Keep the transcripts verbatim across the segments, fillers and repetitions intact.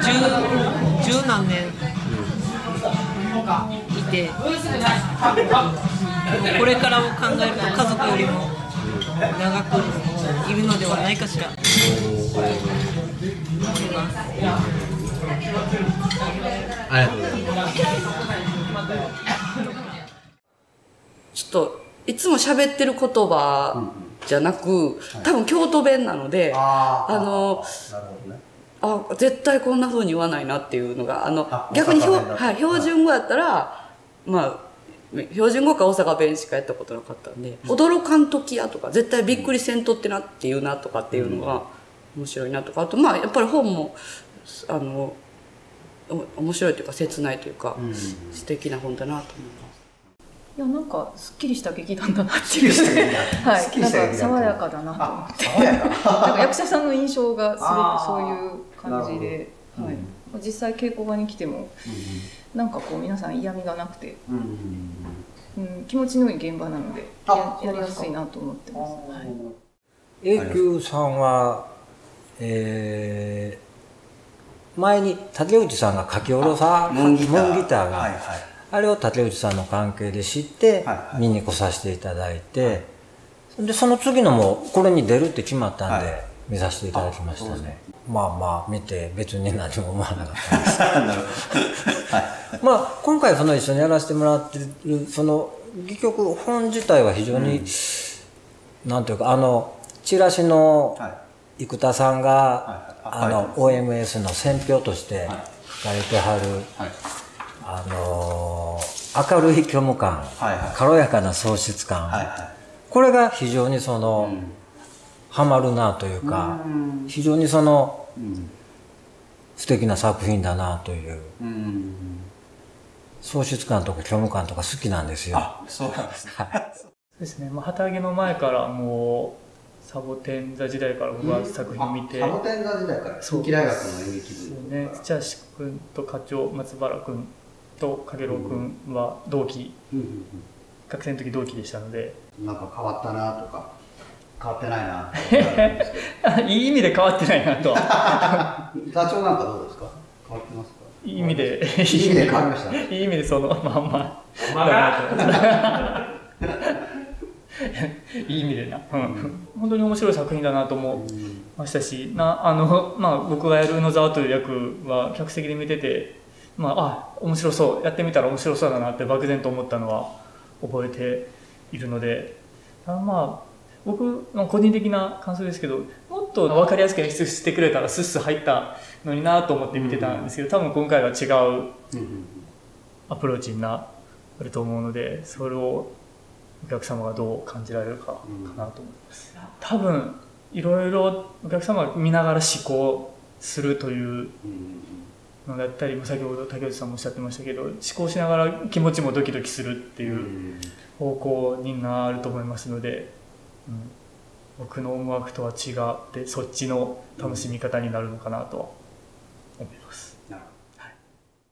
十何年いて、これからを考えると家族よりも長くいるのではないかしら。 ありがとうございます。 ちょっといつも喋ってる言葉じゃなく、多分京都弁なので、あのあ絶対こんな風に言わないなっていうのが、あの逆にひょ、はい、標準語やったら、まあ標準語か大阪弁しかやったことなかったんで、驚かんときやとか、絶対びっくりせんとってなっていうなとかっていうのが面白いなとか、あとまあやっぱり本もあの面白いというか切ないというか、素敵な本だなと思います。 いや、なんかすっきりした劇団だなっていう、はい、なんか爽やかだなと思って、なんか役者さんの印象がすごくそういう感じで、はい、実際稽古場に来てもなんかこう皆さん嫌味がなくて、うん、気持ちのいい現場なので や, やりやすいなと思ってます。はい、 永久さんは、えー、前に竹内さんが書き下ろさムーンギターが、はいはい、あれを竹内さんの関係で知って見に来させていただいて、はいはい、でその次のもこれに出るって決まったんで、はい、見させていただきましたね。まあまあ見て別に何も思わなかったです。なるほど。はい。まあ今回その一緒にやらせてもらってるその戯曲本自体は非常に、うん、なんていうかあのチラシの生田さんが、はい、あの オーエムエス の選評として書かれてはる、はい、あのー、明るい虚無感、はいはい、軽やかな喪失感、はいはい、これが非常にその、うんハマるなというか、非常にその、うん、素敵な作品だなという、うん、喪失感とか虚無感とか好きなんですよ。 あ、そうなんですね。 そうですね。まあ旗揚げの前からもうサボテン座時代から僕は作品見て、 サボテン座時代から近畿大学の演劇部ね、土橋君と課長松原君と影郎君は同期、うんうんうん、学生の時同期でしたので、 なんか変わったなとか。変わってないなっていい意味で変わってないなと座長なんかどうですか？変わってますか？ いい意味でいい意味で変わりましたね。 いい意味でそのまんまいい意味でな、うん、本当に面白い作品だなと思いましたし、なあの、まあ、僕がやる宇野沢という役は客席で見てて、まあ、あ面白そうやってみたら面白そうだなって漠然と思ったのは覚えているので、あまあ僕の個人的な感想ですけど、もっと分かりやすく演出してくれたらスッス入ったのになと思って見てたんですけど、多分今回は違うアプローチになると思うので、それをお客様がどう感じられるかかなと思います。多分いろいろお客様が見ながら思考するというのだったり、先ほど竹内さんもおっしゃってましたけど、思考しながら気持ちもドキドキするっていう方向になると思いますので、うん、僕の思惑とは違ってそっちの楽しみ方になるのかなとは思います。なるほど、はい、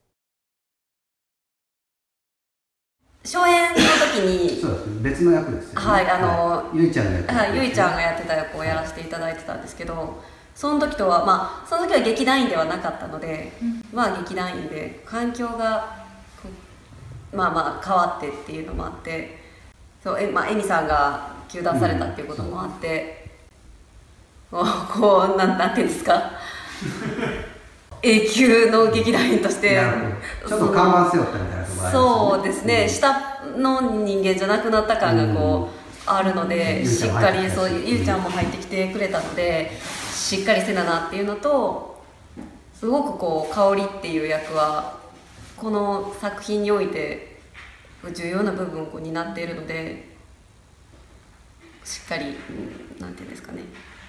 初演の時にそうですね、別の役ですよね。 はい、あの、 はい、ゆいちゃんがやってた、 はい、ゆいちゃんがやってた役をやらせていただいてたんですけど、その時とはまあその時は劇団員ではなかったので、うん、まあ劇団員で環境がまあまあ変わってっていうのもあって、そうえまあ恵美さんが糾弾されたっていうこともあって、うん、こうなんなんていうんですか永久の劇団員としてちょっと看板背負ったみたいなところありますね。 そうですね、うん、下の人間じゃなくなった感がこう、うん、あるので、しっかりそうゆうちゃんも入ってきてくれたので、しっかりせななっていうのと、すごくこう香りっていう役はこの作品において重要な部分をこう担っているので、しっかり、うん、なんていうんですかね、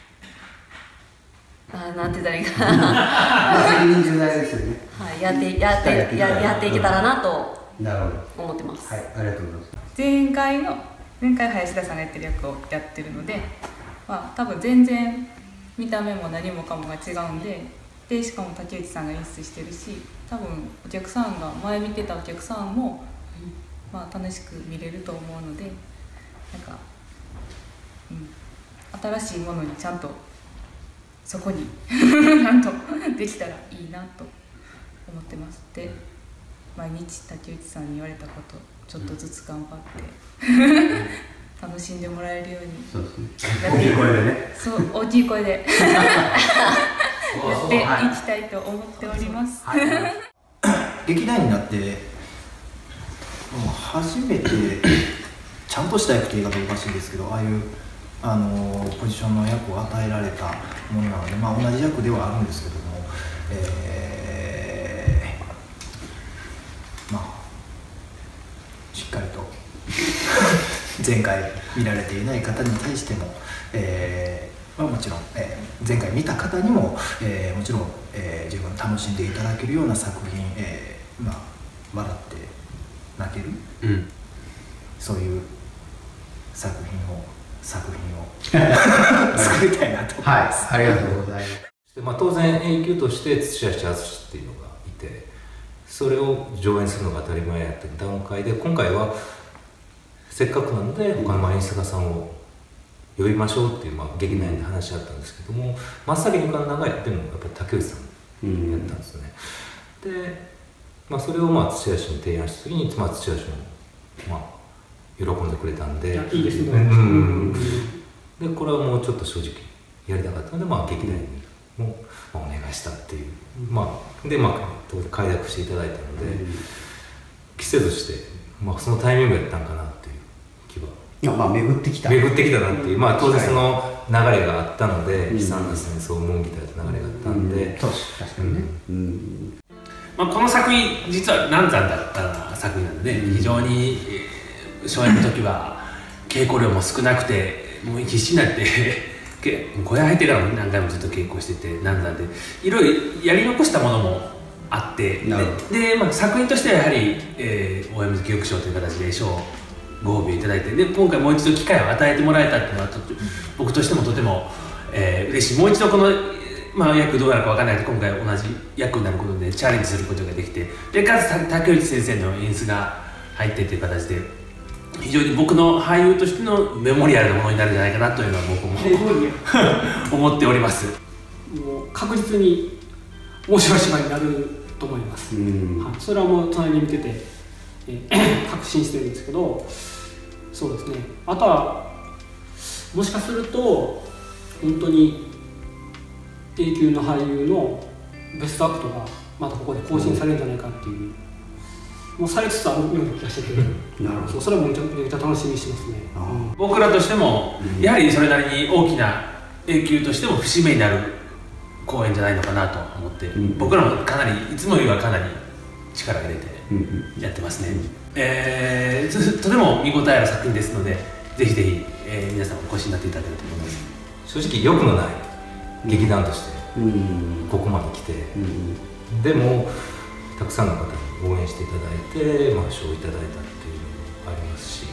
あなんて言ったらいいかな責任重大ですよね。はい、やってやってややっていけたらなと思ってます。 はい、ありがとうございます。 前回の前回林田さんがやってる役をやってるので、まあ多分全然見た目も何もかもが違うんで、でしかも竹内さんが演出してるし、多分お客さんが前見てたお客さんも、まあ、楽しく見れると思うので、なんか、うん、新しいものにちゃんとそこになんとできたらいいななと思ってます。で毎日竹内さんに言われたことちょっとずつ頑張って楽しんでもらえるようにそうですね。 やって大きい声でね。 そう大きい声でやっていきたいと思っております。 劇団員になってもう初めてちゃんとした役という言い方おかしいですけど、ああいうあのポジションの役を与えられたものなので、まあ、同じ役ではあるんですけども、えー、まあしっかりと前回見られていない方に対しても、えーまあ、もちろん、えー、前回見た方にも、えー、もちろん、えー、十分楽しんでいただけるような作品、えーまあ、笑って泣ける、うん、そういう作品を作品を作りたいなと思います。 はい、ありがとうございます。 まあ、当然 A 級として土橋淳っていうのがいて、それを上演するのが当たり前やった段階で、今回はせっかくなので他の演出家さんを呼びましょうっていう、まあ、劇団で話し合ったんですけども、真っ先に浮かんだのがやっぱり竹内さんやったんですよね。うん、で、まあ、それをまあ土橋に提案した時に、まあ、土橋もまあ喜んでくれたんで、 いいですね。 でこれはもうちょっと正直やりたかったので、まあ、劇団にも、まあ、お願いしたっていう、まあ、でまあ当然快諾していただいたので、期せずして、まあ、そのタイミングやったんかなっていう気は。 いや、まあ巡ってきた巡ってきたなっていう、まあ当然その流れがあったので、悲惨な戦争を門ぎた流れがあったんで、 確かにね。 まあこの作品実は難産だった作品なので、非常に初演の時は稽古量も少なくて、もう必死になって小屋入ってからも何回もずっと稽古してて難産で、いろいろやり残したものもあって、で、まあ、作品としてはやはり、えー、大山記憶賞という形で賞をご褒美いただいて、で今回もう一度機会を与えてもらえたっていうのはと僕としてもとても、えー、嬉しい。もう一度この、まあ、役どうなるか分からないけど、今回同じ役になることでチャレンジすることができて、でかつ竹内先生の演出が入ってっていう形で非常に僕の俳優としてのメモリアルなものになるんじゃないかなというのは僕も思っております。 もう確実に面白い芝居になると思います。はい、それはもう隣に見てて、えー、確信してるんですけど、そうですね。あとはもしかすると本当に A 級の俳優のベストアクトがまたここで更新されるんじゃないかっていう、もうされつつあるような気がしてて、そう、それはめちゃめちゃ楽しみにしてますね。 うん、僕らとしてもやはりそれなりに大きな A 級としても節目になる公演じゃないのかなと思って、うん、僕らもかなりいつもよりはかなり力を入れてやってますね。うん、えー、とても見応えある作品ですので、ぜひぜひ、えー、皆さんお越しになっていただけると思います。 正直欲のない劇団としてここまで来て、うん、でもたくさんの方に応援していただいて、まあ、賞をいただいたっていうのもありますし、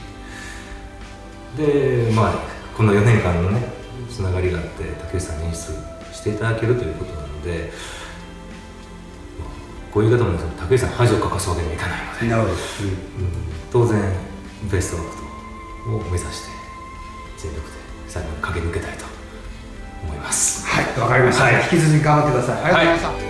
で、まあ、このよねんかんのねつながりがあって竹内さんに演出していただけるということなので、まあ、こういう方も竹内さん恥をかかすわけにはいかないので、なるほど、うん、当然ベストアクトを目指して全力で最後に駆け抜けたいと思います。 はい、わかりました、はい、引き続き頑張ってください。ありがとうございました。はい。